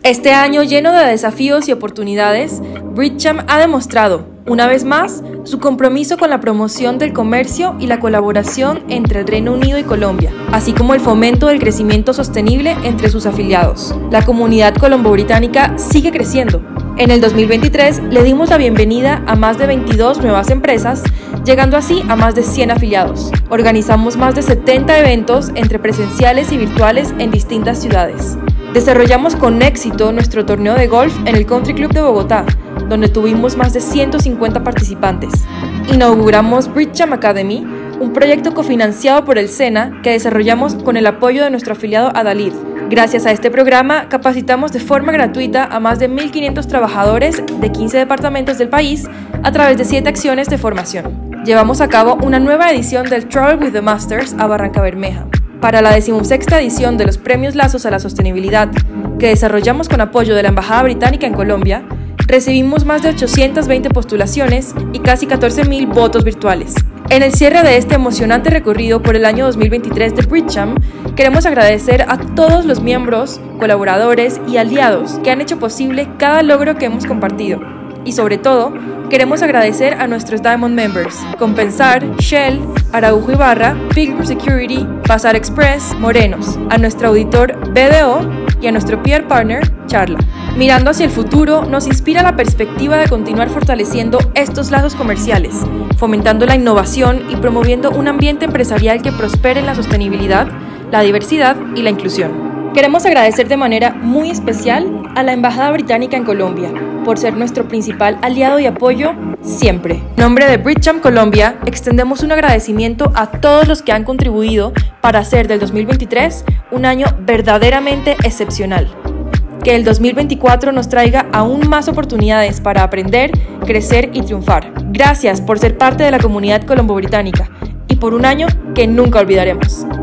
Este año lleno de desafíos y oportunidades, Bridgecham ha demostrado, una vez más, su compromiso con la promoción del comercio y la colaboración entre el Reino Unido y Colombia, así como el fomento del crecimiento sostenible entre sus afiliados. La comunidad colombo-británica sigue creciendo. En el 2023 le dimos la bienvenida a más de 22 nuevas empresas, llegando así a más de 100 afiliados. Organizamos más de 70 eventos entre presenciales y virtuales en distintas ciudades. Desarrollamos con éxito nuestro torneo de golf en el Country Club de Bogotá, donde tuvimos más de 150 participantes. Inauguramos Bridgecham Academy, un proyecto cofinanciado por el SENA que desarrollamos con el apoyo de nuestro afiliado Adalid. Gracias a este programa, capacitamos de forma gratuita a más de 1.500 trabajadores de 15 departamentos del país a través de 7 acciones de formación. Llevamos a cabo una nueva edición del Travel with the Masters a Barrancabermeja. Para la 16ª edición de los Premios Lazos a la Sostenibilidad, que desarrollamos con apoyo de la Embajada Británica en Colombia, recibimos más de 820 postulaciones y casi 14.000 votos virtuales. En el cierre de este emocionante recorrido por el año 2023 de Bridgecham, queremos agradecer a todos los miembros, colaboradores y aliados que han hecho posible cada logro que hemos compartido. Y sobre todo, queremos agradecer a nuestros Diamond Members, Compensar, Shell, Araujo Ibarra, Pilgrim Security, Pasar Express, Morenos, a nuestro auditor BDO y a nuestro peer partner, Charla. Mirando hacia el futuro, nos inspira la perspectiva de continuar fortaleciendo estos lazos comerciales, fomentando la innovación y promoviendo un ambiente empresarial que prospere en la sostenibilidad, la diversidad y la inclusión. Queremos agradecer de manera muy especial a la Embajada Británica en Colombia por ser nuestro principal aliado y apoyo siempre. En nombre de Bridgecham Colombia, extendemos un agradecimiento a todos los que han contribuido para hacer del 2023 un año verdaderamente excepcional. Que el 2024 nos traiga aún más oportunidades para aprender, crecer y triunfar. Gracias por ser parte de la comunidad colombo-británica y por un año que nunca olvidaremos.